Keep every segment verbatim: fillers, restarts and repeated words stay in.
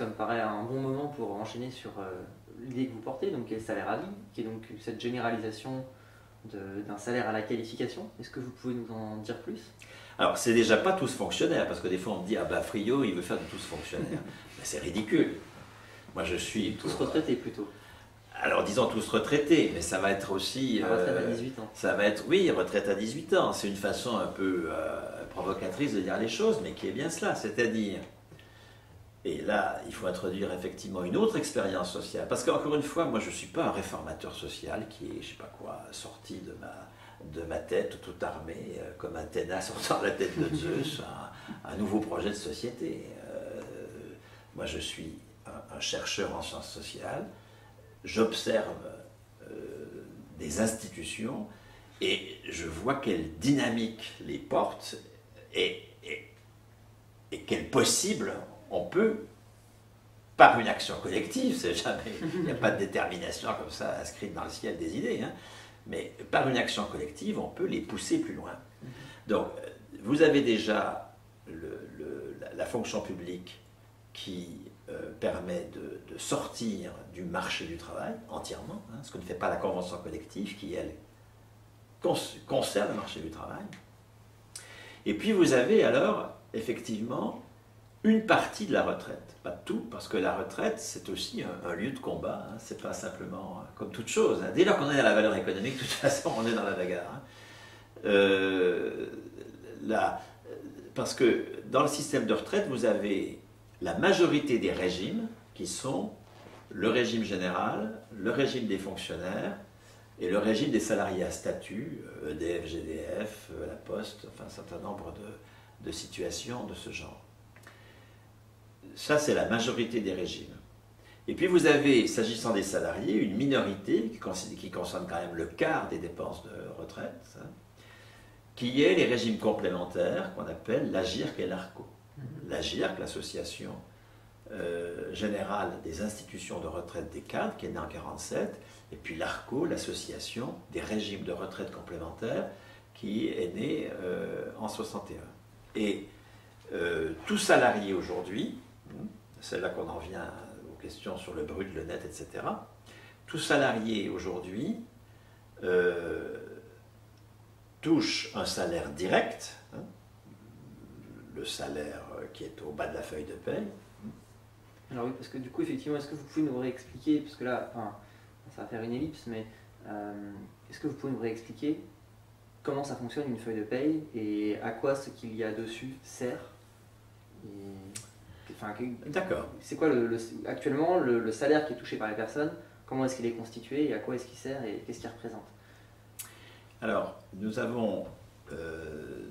ça me paraît un bon moment pour enchaîner sur euh, l'idée que vous portez, donc qui est le salaire à vie, qui est donc cette généralisation d'un salaire à la qualification. Est-ce que vous pouvez nous en dire plus? Alors, c'est déjà pas tous fonctionnaires, parce que des fois on me dit, ah bah Friot, il veut faire de tous fonctionnaires. Mais c'est ridicule. Moi je suis... Tous pour... retraités plutôt. Alors disons tous retraités, mais ça va être aussi... La retraite euh, à dix-huit ans. Ça va être, oui, retraite à dix-huit ans. C'est une façon un peu euh, provocatrice de dire les choses, mais qui est bien cela. C'est-à-dire, et là, il faut introduire effectivement une autre expérience sociale. Parce qu'encore une fois, moi je ne suis pas un réformateur social qui est, je sais pas quoi, sorti de ma, de ma tête, tout armé, euh, comme Athéna sortant de la tête de Zeus, un, un nouveau projet de société. Euh, moi je suis un, un chercheur en sciences sociales. J'observe euh, des institutions et je vois quelle dynamique les porte et, et, et quel possible on peut, par une action collective, c'est jamais, il n'y a pas de détermination comme ça inscrite dans le ciel des idées, hein, mais par une action collective, on peut les pousser plus loin. Donc, vous avez déjà le, le, la, la fonction publique qui Euh, permet de, de sortir du marché du travail entièrement, hein, ce que ne fait pas la convention collective qui, elle, cons concerne le marché du travail. Et puis vous avez alors, effectivement, une partie de la retraite. Pas tout, parce que la retraite, c'est aussi un, un lieu de combat, hein, c'est pas simplement hein, comme toute chose. Hein. Dès lors qu'on est dans la valeur économique, de toute façon, on est dans la bagarre. Hein. Euh, la, parce que dans le système de retraite, vous avez la majorité des régimes qui sont le régime général, le régime des fonctionnaires et le régime des salariés à statut, E D F, G D F, La Poste, enfin un certain nombre de, de situations de ce genre. Ça, c'est la majorité des régimes. Et puis vous avez, s'agissant des salariés, une minorité qui, qui concerne quand même le quart des dépenses de retraite, hein, qui est les régimes complémentaires qu'on appelle l'AGIRC et l'ARCO. L'AGIRC, l'Association euh, Générale des Institutions de Retraite des Cadres, qui est née en mille neuf cent quarante-sept, et puis l'ARCO, l'Association des régimes de retraite complémentaires, qui est née euh, en mille neuf cent soixante et un. Et euh, tout salarié aujourd'hui, c'est là qu'on en vient aux questions sur le brut, le net, et cetera, tout salarié aujourd'hui euh, touche un salaire direct, hein, le salaire qui est au bas de la feuille de paie. Alors oui, parce que du coup, effectivement, est-ce que vous pouvez nous réexpliquer, parce que là, enfin, ça va faire une ellipse, mais euh, est-ce que vous pouvez nous réexpliquer comment ça fonctionne une feuille de paye et à quoi ce qu'il y a dessus sert? Enfin, d'accord. C'est quoi le, le, actuellement le, le salaire qui est touché par les personnes? Comment est-ce qu'il est constitué et à quoi est-ce qu'il sert et qu'est-ce qu'il représente? Alors, nous avons euh,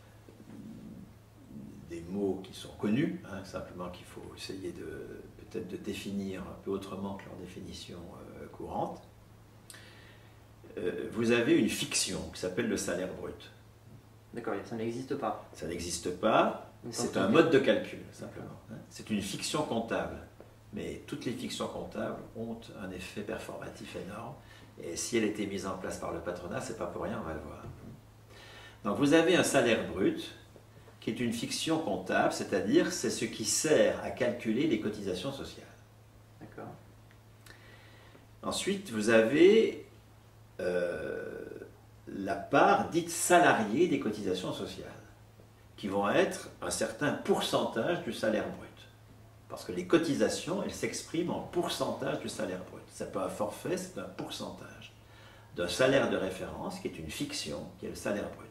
des mots qui sont connus, hein, simplement qu'il faut essayer de peut-être de définir un peu autrement que leur définition euh, courante. Euh, vous avez une fiction qui s'appelle le salaire brut. D'accord, ça n'existe pas. Ça n'existe pas, c'est un mode de calcul, simplement. Hein. C'est une fiction comptable, mais toutes les fictions comptables ont un effet performatif énorme, et si elle était mise en place par le patronat, c'est pas pour rien, on va le voir. Donc vous avez un salaire brut, qui est une fiction comptable, c'est-à-dire c'est ce qui sert à calculer les cotisations sociales. D'accord. Ensuite, vous avez euh, la part dite salariée des cotisations sociales, qui vont être un certain pourcentage du salaire brut. Parce que les cotisations, elles s'expriment en pourcentage du salaire brut. Ce n'est pas un forfait, c'est un pourcentage d'un salaire de référence, qui est une fiction, qui est le salaire brut.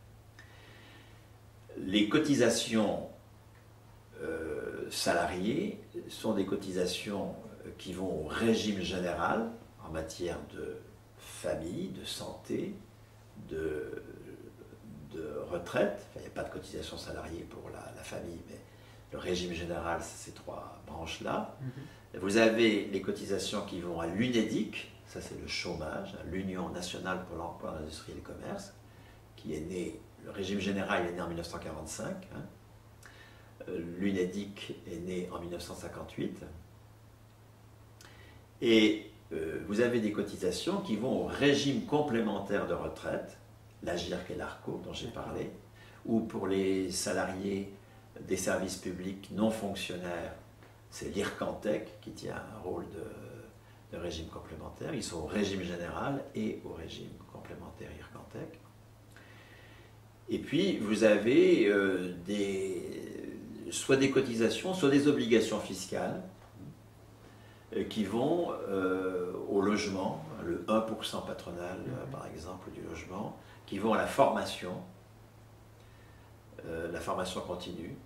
Les cotisations euh, salariées sont des cotisations qui vont au régime général en matière de famille, de santé, de, de retraite. Enfin, il n'y a pas de cotisation salariée pour la, la famille, mais le régime général, c'est ces trois branches-là. Mm-hmm. Vous avez les cotisations qui vont à l'UNEDIC, ça c'est le chômage, l'Union nationale pour l'emploi, l'industrie et le commerce, qui est née. Le régime général est né en mille neuf cent quarante-cinq, hein. L'UNEDIC est né en mille neuf cent cinquante-huit, et euh, vous avez des cotisations qui vont au régime complémentaire de retraite, l'AGIRC et l'ARCO dont j'ai parlé, ou pour les salariés des services publics non fonctionnaires, c'est l'IRCANTEC qui tient un rôle de, de régime complémentaire. Ils sont au régime général et au régime complémentaire IRCANTEC. Et puis, vous avez euh, des, soit des cotisations, soit des obligations fiscales euh, qui vont euh, au logement, le un pour cent patronal, euh, par exemple, du logement, qui vont à la formation, euh, la formation continue,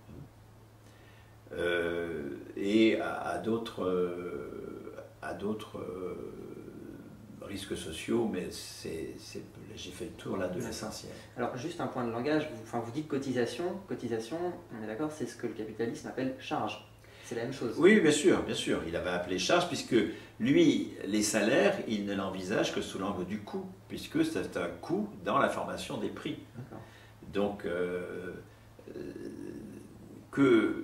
euh, et à, à d'autres euh, à d'autres euh, risques sociaux, mais c'est, c'est, j'ai fait le tour là de l'essentiel. Alors juste un point de langage, vous, enfin, vous dites cotisation, cotisation, on est d'accord, c'est ce que le capitalisme appelle charge. C'est la même chose. Oui, bien sûr, bien sûr. Il avait appelé charge, puisque lui, les salaires, il ne l'envisage que sous l'angle du coût, puisque c'est un coût dans la formation des prix. D'accord. Donc, euh, que,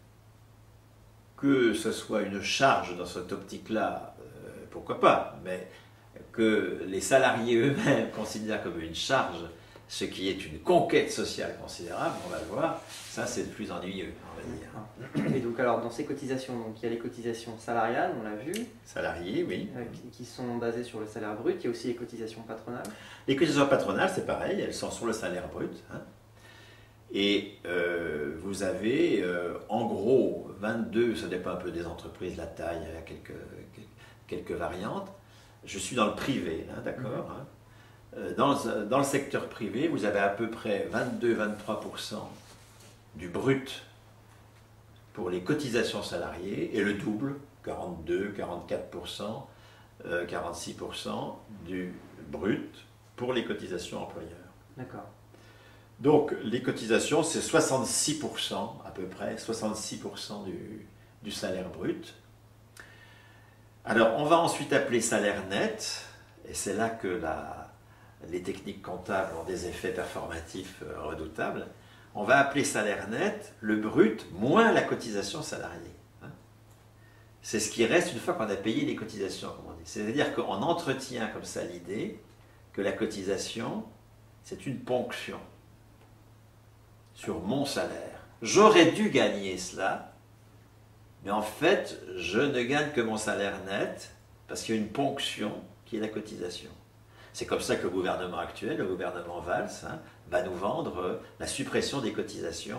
que ce soit une charge dans cette optique-là, euh, pourquoi pas, mais que les salariés eux-mêmes considèrent comme une charge, ce qui est une conquête sociale considérable, on va le voir, ça c'est le plus ennuyeux, on va dire. Et donc alors dans ces cotisations, donc, il y a les cotisations salariales, on l'a vu. Salariés, oui. Euh, qui, qui sont basées sur le salaire brut, il y a aussi les cotisations patronales. Les cotisations patronales, c'est pareil, elles sont sur le salaire brut. Hein. Et euh, vous avez euh, en gros vingt-deux, ça dépend un peu des entreprises, la taille, il y a quelques, quelques variantes. Je suis dans le privé, hein, d'accord. Hein. Dans, dans le secteur privé, vous avez à peu près vingt-deux à vingt-trois pour cent du brut pour les cotisations salariées et le double, quarante-deux à quarante-quatre pour cent, euh, quarante-six pour cent du brut pour les cotisations employeurs. D'accord. Donc les cotisations, c'est soixante-six pour cent à peu près, soixante-six pour cent du, du salaire brut. Alors on va ensuite appeler salaire net, et c'est là que la, les techniques comptables ont des effets performatifs redoutables. On va appeler salaire net le brut moins la cotisation salariée. C'est ce qui reste une fois qu'on a payé les cotisations, comme on dit. C'est-à-dire qu'on entretient comme ça l'idée que la cotisation, c'est une ponction sur mon salaire. J'aurais dû gagner cela, mais en fait, je ne gagne que mon salaire net parce qu'il y a une ponction qui est la cotisation. C'est comme ça que le gouvernement actuel, le gouvernement Valls, hein, va nous vendre euh, la suppression des cotisations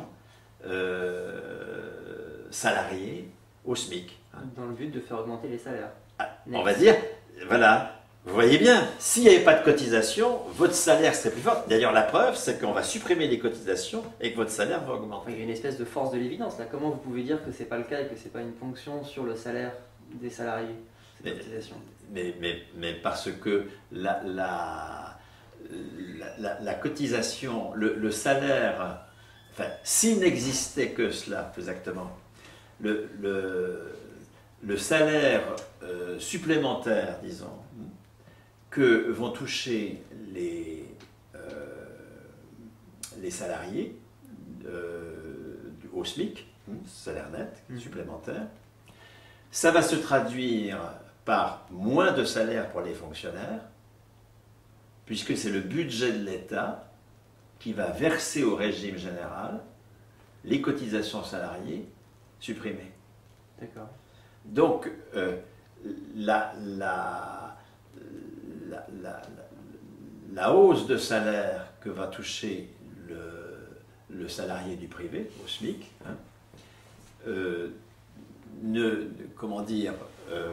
euh, salariées au SMIC. Hein. Dans le but de faire augmenter les salaires. Ah, on va dire, voilà, vous voyez bien, s'il n'y avait pas de cotisation, votre salaire serait plus fort. D'ailleurs, la preuve, c'est qu'on va supprimer les cotisations et que votre salaire va augmenter. Il y a une espèce de force de l'évidence là. Comment vous pouvez dire que ce n'est pas le cas et que ce n'est pas une ponction sur le salaire des salariés, ces cotisations ? Mais, mais, mais parce que la, la, la, la cotisation, le, le salaire, enfin, s'il n'existait que cela, plus exactement, le, le, le salaire euh, supplémentaire, disons, que vont toucher les, euh, les salariés euh, au SMIC, salaire net mmh. supplémentaire, ça va se traduire par moins de salaire pour les fonctionnaires, puisque c'est le budget de l'État qui va verser au régime général les cotisations salariées supprimées. D'accord. Donc, euh, la, la, la, la, la hausse de salaire que va toucher le, le salarié du privé, au SMIC, hein, euh, ne, comment dire, euh,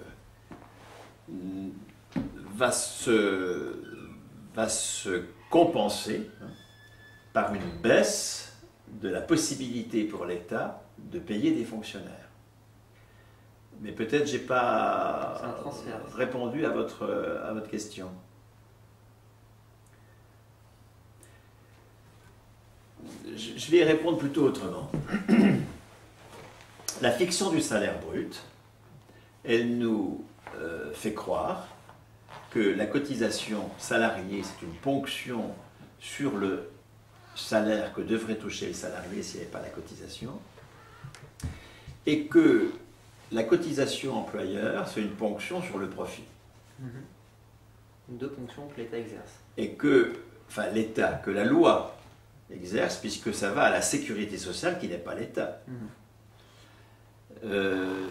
va se, va se compenser hein, par une baisse de la possibilité pour l'État de payer des fonctionnaires. Mais peut-être je n'ai pas répondu à votre, à votre question. Je, je vais y répondre plutôt autrement. La fiction du salaire brut, elle nous euh, fait croire que la cotisation salariée, c'est une ponction sur le salaire que devrait toucher le salarié s'il n'y avait pas la cotisation, et que la cotisation employeur, c'est une ponction sur le profit. Mmh. Deux ponctions que l'État exerce. Et que, enfin l'État, que la loi exerce, puisque ça va à la sécurité sociale qui n'est pas l'État. Mmh. euh,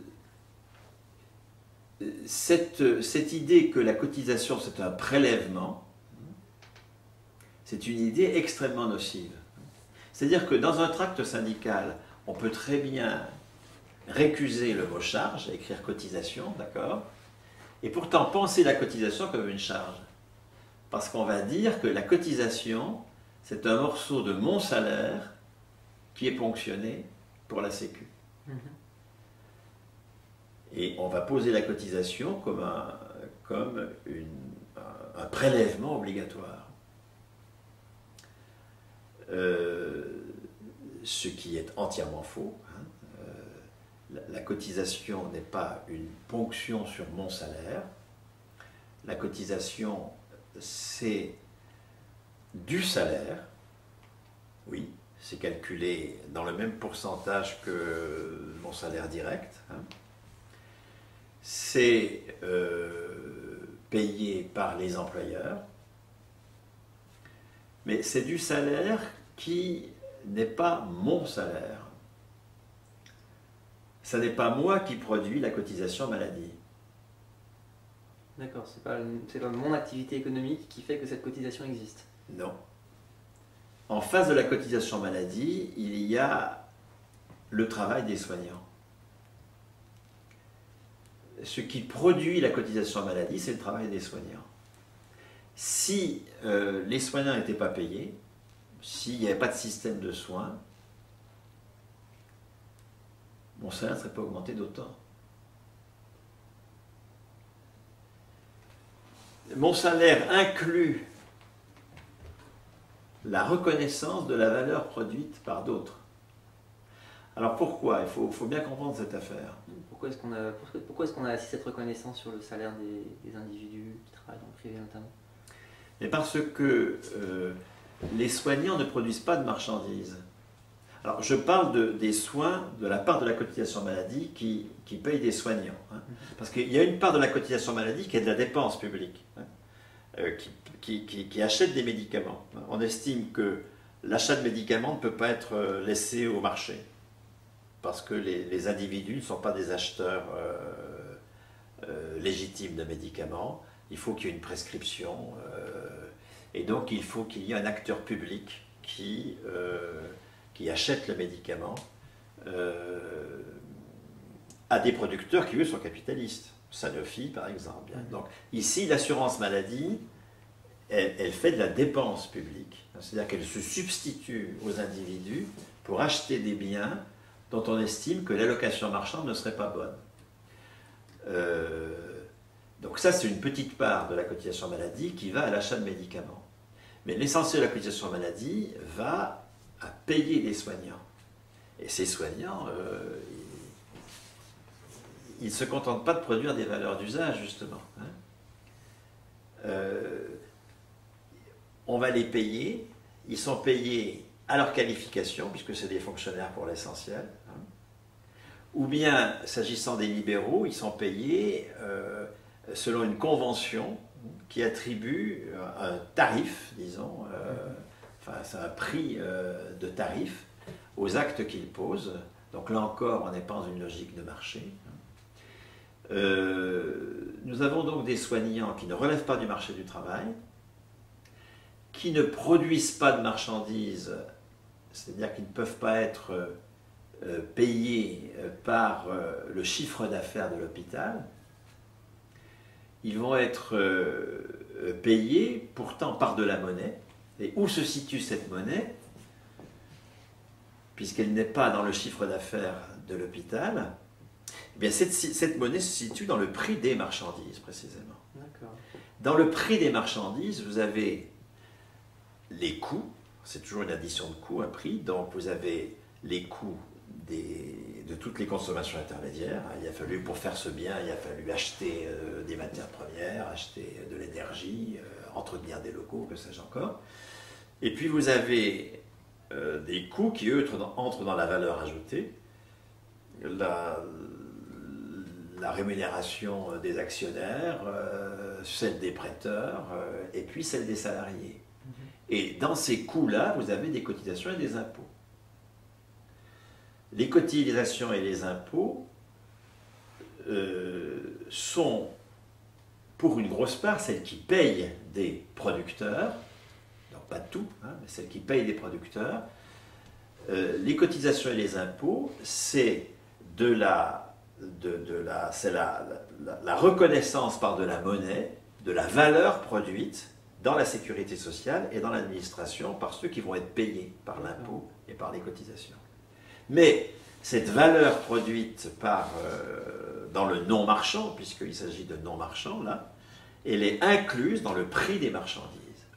cette, cette idée que la cotisation c'est un prélèvement, c'est une idée extrêmement nocive. C'est-à-dire que dans un tract syndical, on peut très bien récuser le mot charge, écrire cotisation, d'accord, et pourtant penser la cotisation comme une charge. Parce qu'on va dire que la cotisation, c'est un morceau de mon salaire qui est ponctionné pour la Sécu. Mmh. Et on va poser la cotisation comme un, comme une, un, un prélèvement obligatoire. Euh, ce qui est entièrement faux. Hein. Euh, la, la cotisation n'est pas une ponction sur mon salaire. La cotisation, c'est du salaire. Oui, c'est calculé dans le même pourcentage que mon salaire direct. Hein. C'est euh, payé par les employeurs. Mais c'est du salaire qui n'est pas mon salaire. Ce n'est pas moi qui produis la cotisation maladie. D'accord, c'est pas, c'est pas mon activité économique qui fait que cette cotisation existe. Non. En face de la cotisation maladie, il y a le travail des soignants. Ce qui produit la cotisation maladie, c'est le travail des soignants. Si euh, les soignants n'étaient pas payés, s'il n'y avait pas de système de soins, mon salaire ne serait pas augmenté d'autant. Mon salaire inclut la reconnaissance de la valeur produite par d'autres. Alors pourquoi? Il faut, faut bien comprendre cette affaire. Pourquoi est-ce qu'on a, pourquoi est-ce qu'on a assis cette reconnaissance sur le salaire des, des individus qui travaillent dans le privé notamment? Mais parce que euh, les soignants ne produisent pas de marchandises. Alors je parle de, des soins de la part de la cotisation maladie qui, qui paye des soignants. Hein, parce qu'il y a une part de la cotisation maladie qui est de la dépense publique, hein, euh, qui, qui, qui, qui achète des médicaments. On estime que l'achat de médicaments ne peut pas être laissé au marché. Parce que les, les individus ne sont pas des acheteurs euh, euh, légitimes de médicaments. Il faut qu'il y ait une prescription. Euh, et donc, il faut qu'il y ait un acteur public qui, euh, qui achète le médicament euh, à des producteurs qui, eux, sont capitalistes. Sanofi, par exemple. Donc, ici, l'assurance maladie, elle, elle fait de la dépense publique. C'est-à-dire qu'elle se substitue aux individus pour acheter des biens dont on estime que l'allocation marchande ne serait pas bonne. Euh, donc ça, c'est une petite part de la cotisation maladie qui va à l'achat de médicaments. Mais l'essentiel de la cotisation maladie va à payer des soignants. Et ces soignants, euh, ils ne se contentent pas de produire des valeurs d'usage, justement. Hein. Euh, on va les payer, ils sont payés à leur qualification, puisque c'est des fonctionnaires pour l'essentiel. Hein. Ou bien, s'agissant des libéraux, ils sont payés euh, selon une convention qui attribue un tarif, disons, euh, enfin c'est un prix euh, de tarif aux actes qu'ils posent. Donc là encore, on n'est pas dans une logique de marché. Euh, nous avons donc des soignants qui ne relèvent pas du marché du travail, qui ne produisent pas de marchandises, c'est-à-dire qu'ils ne peuvent pas être euh, payés par euh, le chiffre d'affaires de l'hôpital. Ils vont être euh, payés pourtant par de la monnaie. Et où se situe cette monnaie? Puisqu'elle n'est pas dans le chiffre d'affaires de l'hôpital, eh bien cette, cette monnaie se situe dans le prix des marchandises, précisément. D'accord. Dans le prix des marchandises, vous avez les coûts, c'est toujours une addition de coûts, un prix, donc vous avez les coûts des, de toutes les consommations intermédiaires. Il a fallu, pour faire ce bien, il a fallu acheter euh, des matières premières, acheter de l'énergie, euh, entretenir des locaux, que sais-je encore. Et puis vous avez euh, des coûts qui, eux, entrent dans la valeur ajoutée, la, la rémunération des actionnaires, euh, celle des prêteurs, euh, et puis celle des salariés. Mmh. Et dans ces coûts-là, vous avez des cotisations et des impôts. les cotisations et les impôts euh, sont, pour une grosse part, celles qui payent des producteurs, donc pas tout, hein, mais celles qui payent des producteurs. Euh, les cotisations et les impôts, c'est de la, de, de la, c'est la, la, la reconnaissance par de la monnaie de la valeur produite dans la sécurité sociale et dans l'administration par ceux qui vont être payés par l'impôt et par les cotisations. Mais cette valeur produite par, euh, dans le non-marchand, puisqu'il s'agit de non-marchand là, elle est incluse dans le prix des marchandises,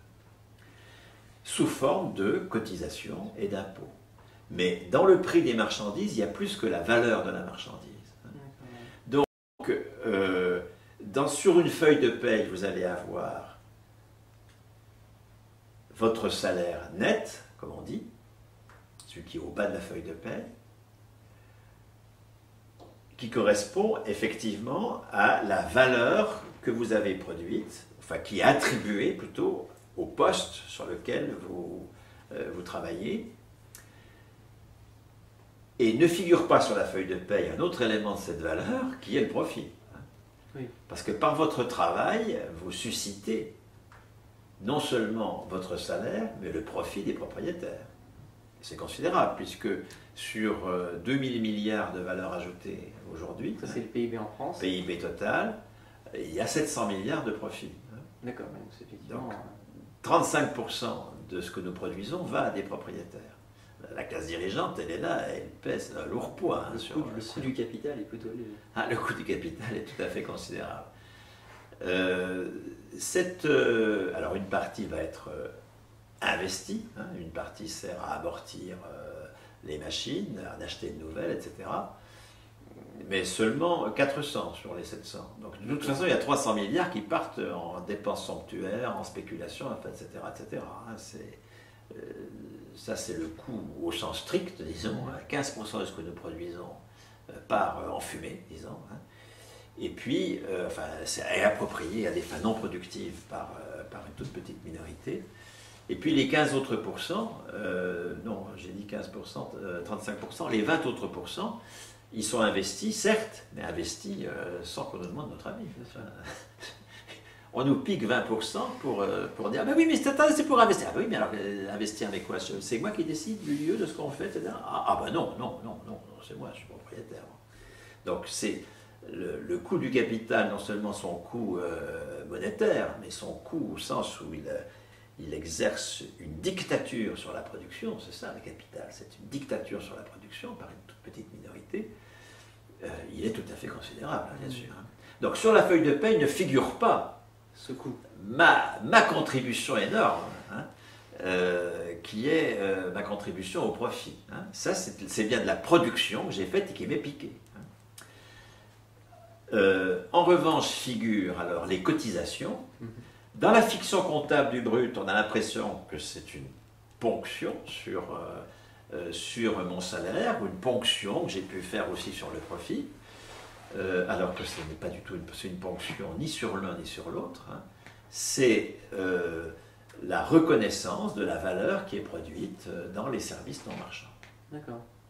sous forme de cotisations et d'impôts. Mais dans le prix des marchandises, il y a plus que la valeur de la marchandise. Donc, euh, dans, sur une feuille de paye, vous allez avoir votre salaire net, comme on dit, celui qui est au bas de la feuille de paye, qui correspond effectivement à la valeur que vous avez produite, enfin qui est attribuée plutôt au poste sur lequel vous, euh, vous travaillez. Et ne figure pas sur la feuille de paye un autre élément de cette valeur qui est le profit. Oui. Parce que par votre travail, vous suscitez non seulement votre salaire, mais le profit des propriétaires. C'est considérable, puisque sur deux mille milliards de valeur ajoutée aujourd'hui, ça c'est le P I B en France. P I B total, il y a sept cents milliards de profit. D'accord, donc c'est effectivement... Donc, trente-cinq pour cent de ce que nous produisons va à des propriétaires. La classe dirigeante, elle est là, elle pèse un lourd poids. Hein, le sur, coût, le sur... coût du capital est plutôt élevé. Ah, le coût du capital est tout à fait considérable. Euh, cette, euh, alors une partie va être euh, investie, hein, une partie sert à amortir euh, les machines, à en acheter de nouvelles, et cetera. Mais seulement quatre cents sur les sept cents. Donc de toute façon, il y a trois cents milliards qui partent en dépenses somptuaires, en spéculation, enfin, et cetera, et cetera. Hein, c'est, euh, ça, c'est le coût au sens strict, disons. Hein, quinze pour cent de ce que nous produisons euh, part euh, en fumée, disons. Hein. Et puis, euh, enfin, c'est approprié à des fins non productives par, euh, par une toute petite minorité. Et puis les quinze autres pourcents, euh, non, j'ai dit quinze pour cent, euh, trente-cinq pour cent, les vingt autres pourcents, ils sont investis, certes, mais investis euh, sans qu'on nous demande notre avis. On nous pique vingt pour cent pour, euh, pour dire, ah ben oui, mais c'est pour investir. Ah ben oui, mais alors, euh, investir avec quoi? C'est moi qui décide du lieu, de ce qu'on fait, et cetera. Ah, ah ben non, non, non, non, c'est moi, je suis propriétaire. Donc c'est le, le coût du capital, non seulement son coût euh, monétaire, mais son coût au sens où il, il exerce une dictature sur la production, c'est ça le capital, c'est une dictature sur la production par une toute petite minorité. Euh, il est tout à fait considérable, bien sûr. Donc sur la feuille de paie ne figure pas ce coût. Ma, ma contribution énorme, hein, euh, qui est euh, ma contribution au profit. Hein. Ça, c'est bien de la production que j'ai faite et qui m'est piquée. Hein. Euh, en revanche, figurent alors les cotisations. Dans la fiction comptable du brut, on a l'impression que c'est une ponction sur... Euh, Euh, sur mon salaire, ou une ponction que j'ai pu faire aussi sur le profit, euh, alors que ce n'est pas du tout une, une ponction ni sur l'un ni sur l'autre. Hein. C'est euh, la reconnaissance de la valeur qui est produite dans les services non marchands. D'accord.